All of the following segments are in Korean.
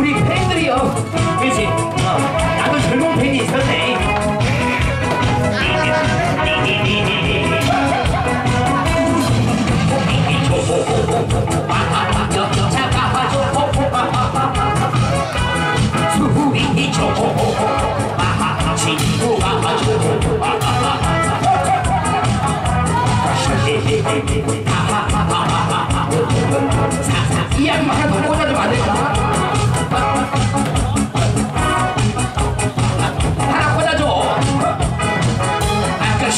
우리 팬들이요. 그렇지. 나도 젊은 팬이 있었네. 이 양말 하나 더 꽂아주면 안 될까? 하나 꽂아줘. 아까시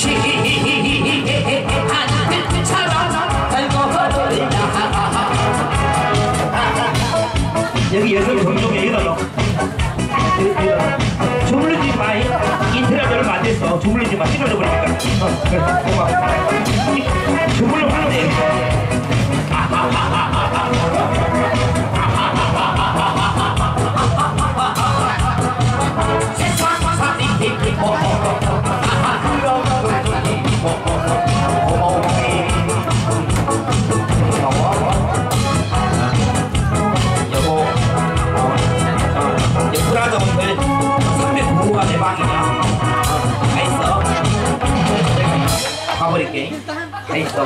하늘처럼 달궈버린다. 여기 예술 정종에 여기다 주물르지 마. 인터넷 얼마 안 됐어. 주물르지 마. 찢어져 버리니까. 그래, 고마워. 주물러 하면 돼. 가버릴게. 다 있어.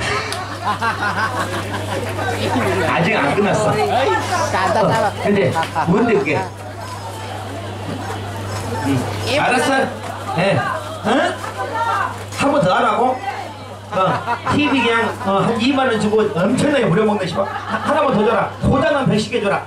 아직 안 끝났어. 근데 뭔데 그게? 알았어? 네. 어? 한 번 더 하라고? TV 그냥 한 2만원 주고 엄청나게 부려먹네 싶어. 하나만 더 줘라. 소장은 100씩 해줘라.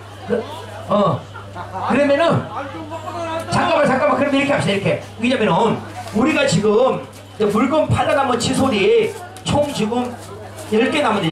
그러면은 잠깐만 그럼 이렇게 합시다. 이렇게. 왜냐면은 우리가 지금 물건 팔아남은 치솔이 총 지금 10개 남았는데